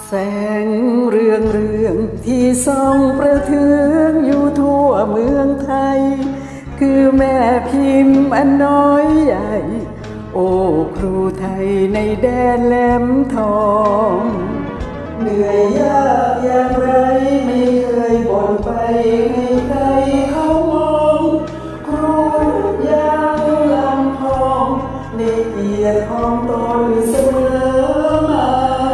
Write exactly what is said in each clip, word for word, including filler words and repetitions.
แสงเรืองเรืองที่ส่องประเทืองอยู่ทั่วเมืองไทยคือแม่พิมพ์อันน้อยใหญ่โอ้ครูไทยในแดนแหลมทองเหนื่อยยากอย่างไรไม่เคยบ่นไปให้ใครเขามองครูยังลำพองในเกียรติของตนเสมอมา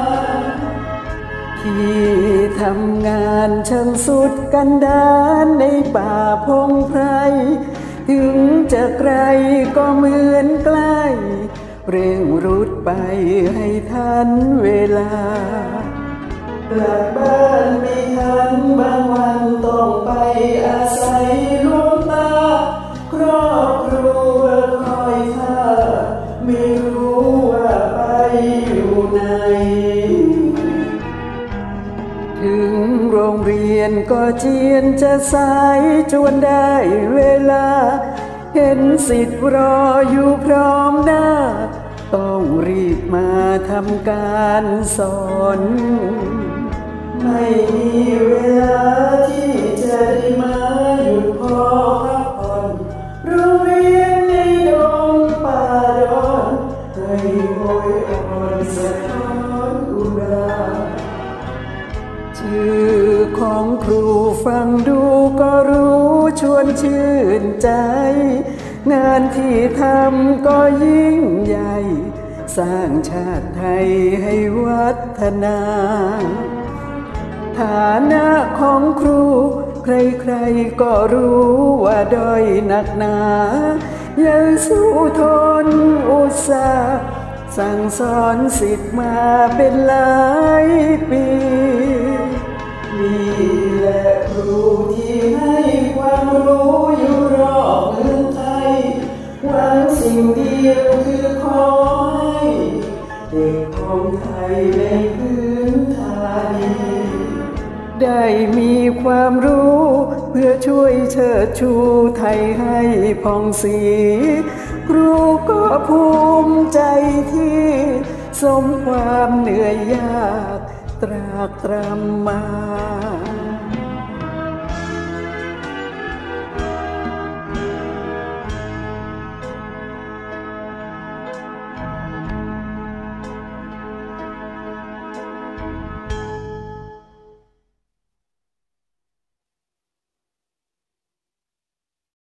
ที่ทำงานช่างสุดกันดารในป่าพงไพรถึงจะไกลก็เหมือนใกล้เร่งรุดไปให้ทันเวลากลับบ้านไม่ทันบางวันต้องไปอาศัยหลวงตาครอบครัวคอยท่าไม่รู้ว่าไปอยู่ไหนถึงโรงเรียนก็เจียนจะสายจวนได้เวลาเห็นสิทธิ์รออยู่พร้อมหน้าต้องรีบมาทำการสอนไม่มีเวลาที่จะได้มาหยุดพอพักผ่อนโรงเรียนในดงป่าดอนให้โหยอ่อนสะท้อนอุราชื่อของครูฟังดูก็รู้ชวนชื่นใจงานที่ทำก็ยิ่งใหญ่สร้างชาติไทยให้วัฒนาฐานะของครูใครๆก็รู้ว่าด้อยหนักหนายังสู้ทนอุตสาห์สั่งสอนศิษย์มาเป็นหลายปีนี่แหละครูที่ให้ความรู้อยู่รอบเมืองไทยหวังสิ่งเดียวคือขอให้เด็กของไทยในพื้นฐานได้มีความรู้เพื่อช่วยเชิดชูไทยให้ผ่องศรีครูก็ภูมิใจที่สมความเหนื่อยยากตรากตรำมา